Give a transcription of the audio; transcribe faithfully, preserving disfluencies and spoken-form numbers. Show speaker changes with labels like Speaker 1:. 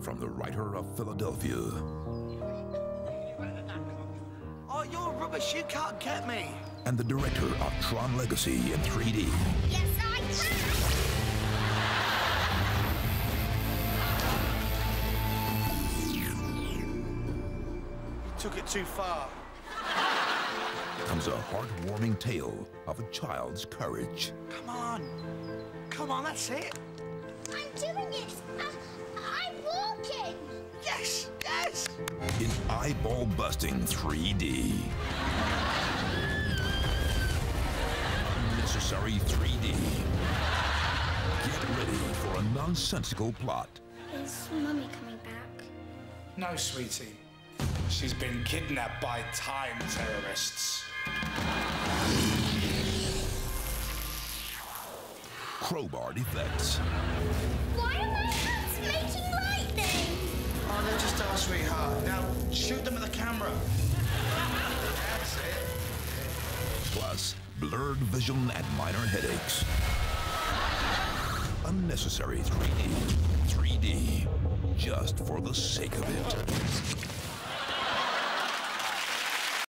Speaker 1: from the writer of Philadelphia.
Speaker 2: Oh, you're rubbish. You can't get me.
Speaker 1: And the director of Tron Legacy in three D.
Speaker 3: Yes, I can!
Speaker 2: Took it too far.
Speaker 1: Comes a heartwarming tale of a child's courage.
Speaker 2: Come on. Come on, that's it.
Speaker 3: I'm doing it. I, I'm walking.
Speaker 2: Yes, yes.
Speaker 1: In eyeball-busting three D. Unnecessary three D. Get ready for a nonsensical plot.
Speaker 3: Is Mummy coming back?
Speaker 4: No, sweetie. She's been kidnapped by time terrorists.
Speaker 1: Crowbar effects.
Speaker 3: Why are my hands making lightning?
Speaker 2: Oh, they're just our sweetheart. Now, shoot them with the camera. That's it.
Speaker 1: Plus, blurred vision and minor headaches. Unnecessary three D. three D. Just for the sake of it.